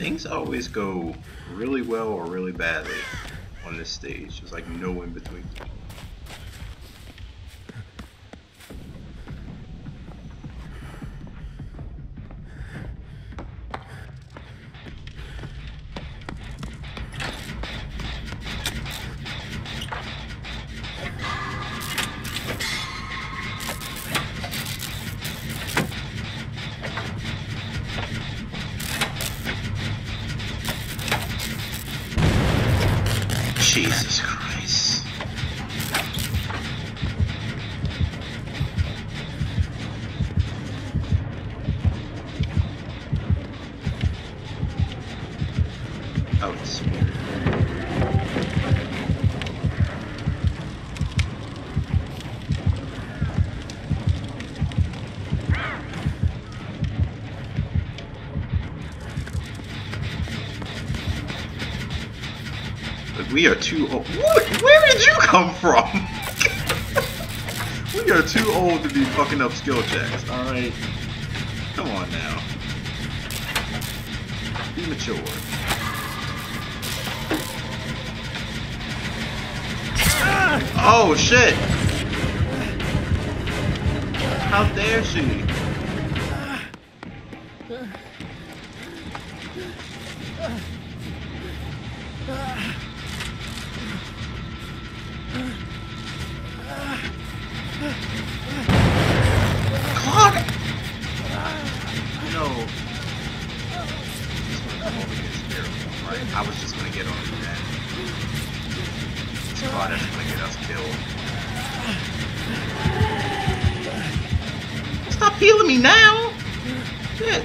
Things always go really well or really badly on this stage. There's like no in between. Jesus Christ. Oh, it's weird. We are too old. Where did you come from? We are too old to be fucking up skill checks, alright? Come on now. Be mature. Oh shit! How dare she? Clock! No. Right, I was just gonna get on that. Squad is gonna get us killed. Stop healing me now! Shit.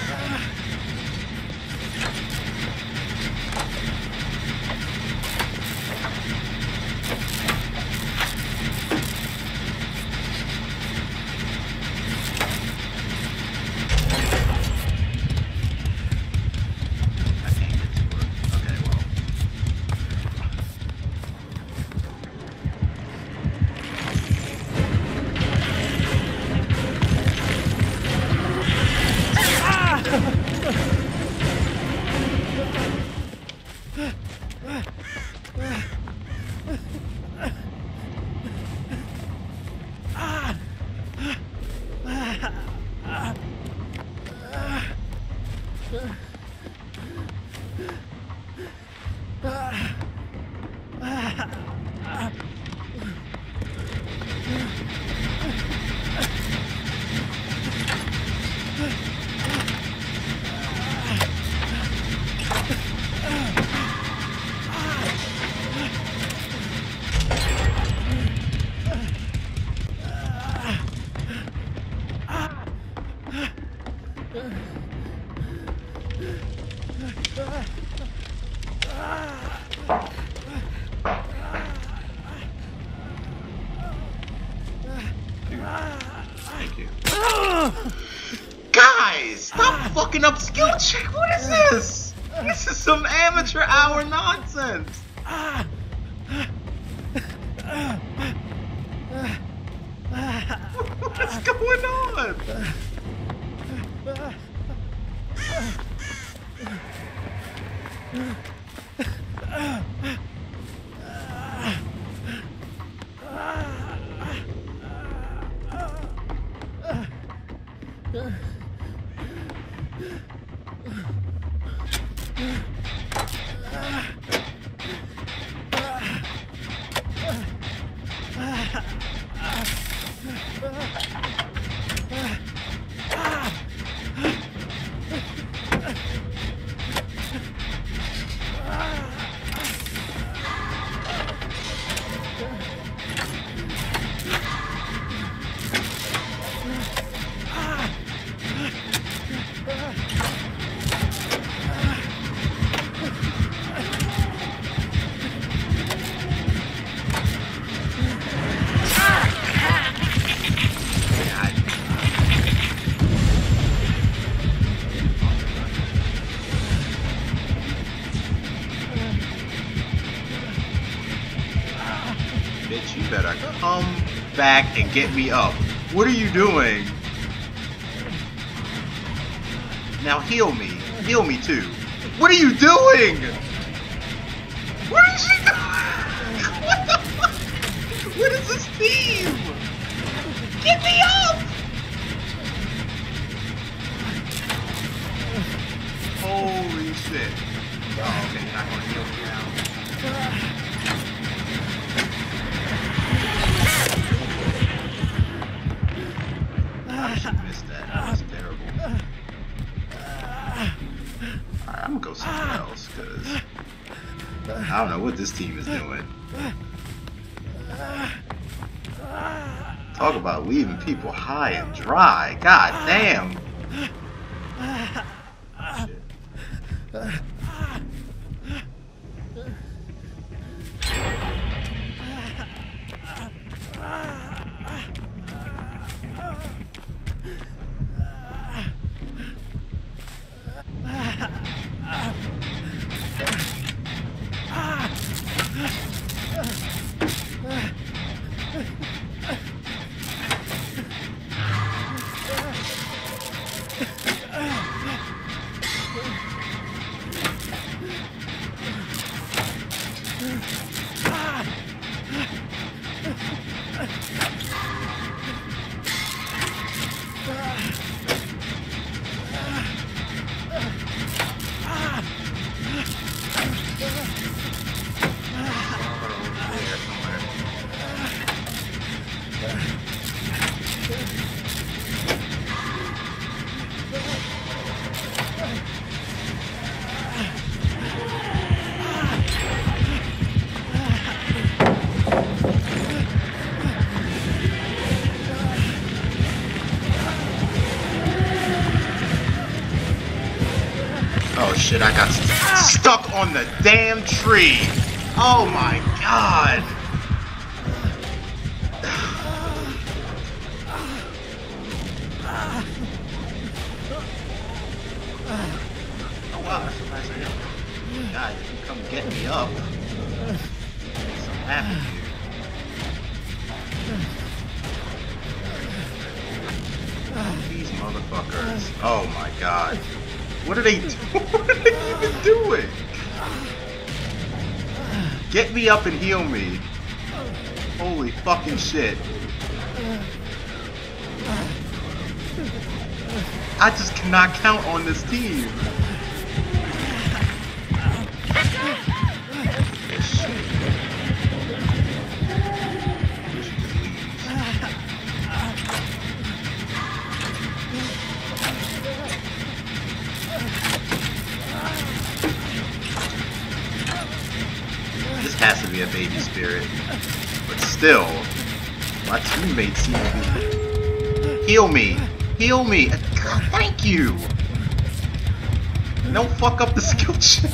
Thank you. Guys, stop fucking up skill check. What is this? This is some amateur hour nonsense. What's going on? Bitch, you better come back and get me up. What are you doing? Now heal me. Heal me too. What are you doing? What is she doing? What the fuck? What is this team? Get me up! Holy shit. Oh, okay, you're not gonna heal me now. I should have missed that. That was terrible. Alright, I'm gonna go somewhere else, because I don't know what this team is doing. Talk about leaving people high and dry. God damn. Shit. Oh shit, I got stuck on the damn tree. Oh my god. Oh wow, that's a nice idea. God, if you come get me up. Something happened here. These motherfuckers. Oh my god. What are they doing? What are they even doing? Get me up and heal me. Holy fucking shit. I just cannot count on this team. This has to be a baby spirit. But still, my teammates seem to be... Heal me! Heal me! God, thank you! Don't fuck up the skill check.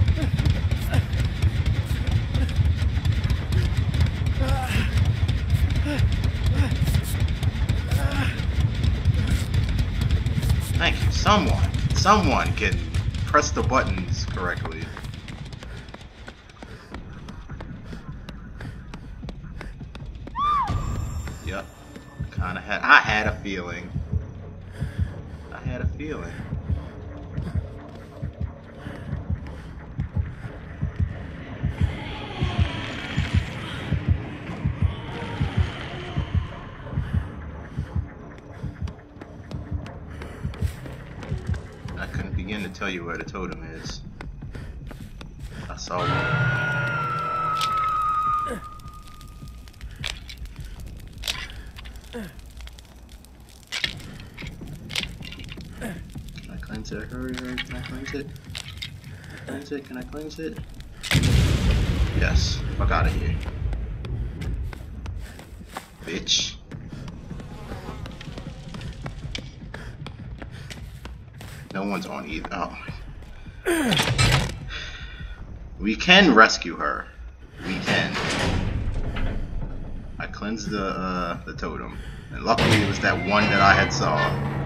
Thank you. Someone can press the buttons correctly. Yep. I had a feeling. I had a feeling. I couldn't begin to tell you where the totem is. I saw one. Can I cleanse it? Hurry, hurry, can I cleanse it? Can I cleanse it? Can I cleanse it? Yes. Fuck out of here. Bitch. No one's on either. Oh. We can rescue her. We can. I cleansed the totem, and luckily it was that one that I had saw.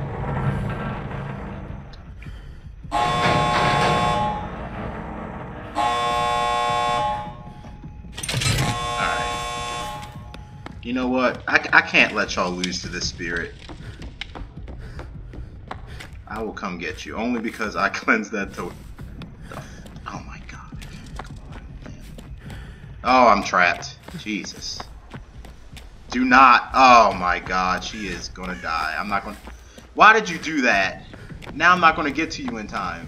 Alright. You know what? I can't let y'all lose to this spirit. I will come get you, only because I cleansed that totem. The Oh, I'm trapped. Jesus. Do not. Oh my god, she is gonna die. I'm not gonna. Why did you do that? Now I'm not gonna get to you in time.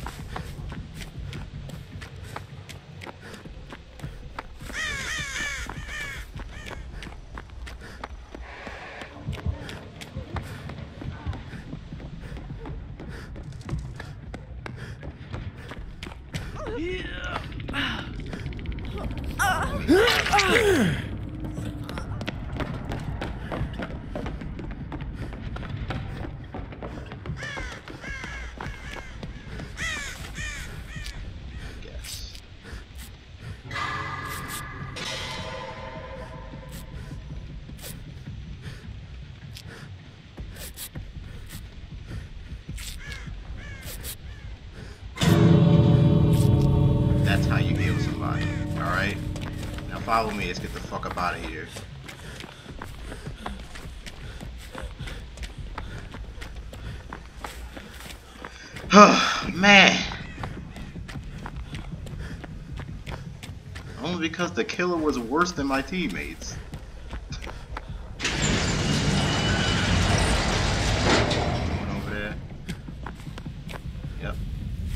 That's how you heal somebody. Alright? Now follow me. Let's get the fuck up out of here. Man. Only because the killer was worse than my teammates. Going over there. Yep.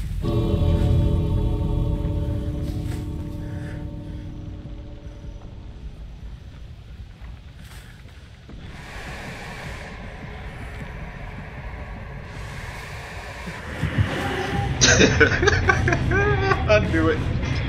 I knew it.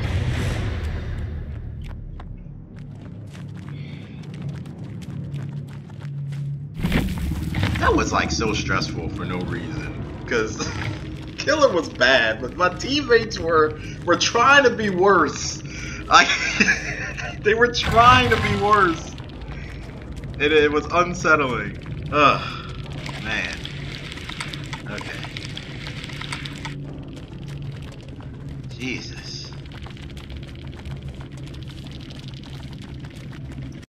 That was like so stressful for no reason. Because Killer was bad, but my teammates were trying to be worse. Like they were trying to be worse. It was unsettling. Ugh, man. Okay. Jesus.